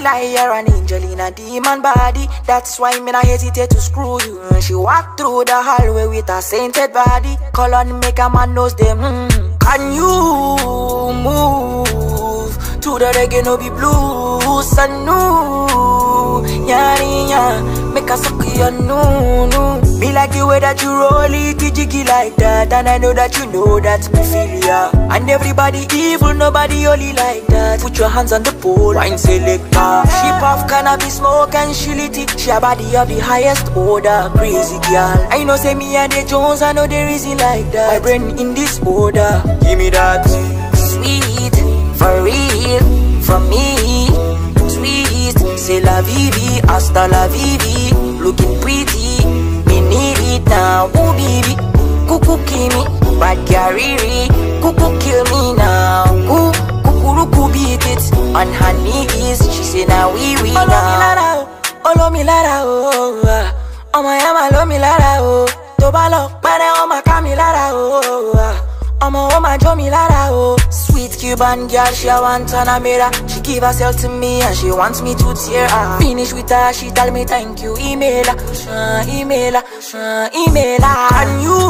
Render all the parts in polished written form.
lie, you're an angel in a demon body. That's why me not hesitate to screw you. She walk through the hallway with a sainted body. Call on make a man knows them. Can you move to the reggae no be blues? And no, yeah, make a suck your no. Me like the way that you roll it, jiggy like that. And I know that you know that me feel ya. And everybody evil, nobody only like that. Put your hands on the pole, wine selector. She puff cannabis, smoke and she lit it. She a body of the highest order, crazy girl. I know say me and the Jones, I know there isn't like that. My brain in this order, give me that. Sweet, for real, from me. Sweet, c'est la vie, hasta la vie. Looking pretty, me need it now. Ooh baby, cuckoo kill me, bad carry, cuckoo kill me now. Ooh, cuckoo beat it on her knees. She say now we now. Olo mi lara oh, oh my yama lo mi lara oh. Tobalo, bade oh my kami lara oh. Oh my jo mi lara oh. Sweet Cuban girl, she a want an amira. She give herself to me and she wants me to tear her. Finish with her, she tell me thank you. Email her, email her. Can you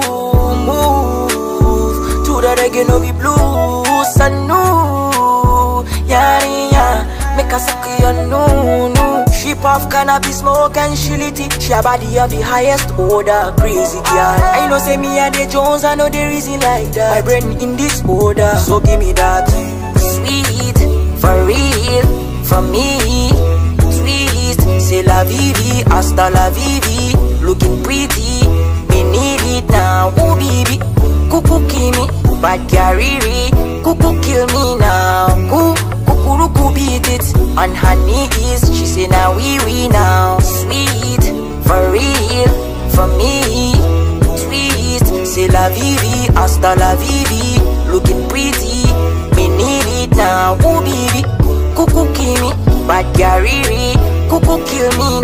move to the reggae no be blues? And no, yeah, make a suck your no. She puff cannabis, smoke and she lit it. She a body of the highest order, crazy girl. I know say me and the Jones, I know there isn't like that. My brain in this order, so give me that. Sweet, for real, from me. Sweet, c'est la vie, hasta la vie. Looking pretty, me need it now. Ooh baby, cuckoo kill me, bad carry, cuckoo kill me now. Ooh, cuckoo beat it on her knees. She say now we now. Sweet, for real, from me. Sweet, c'est la vie, hasta la vie. Looking pretty, me need it now. Ooh baby, cuckoo kill me, bad carry, cuckoo kill me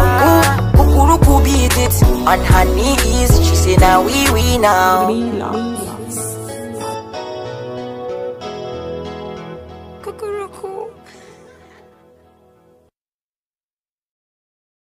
now. Ooh, cuckoo beat it on her knees. She say now we now.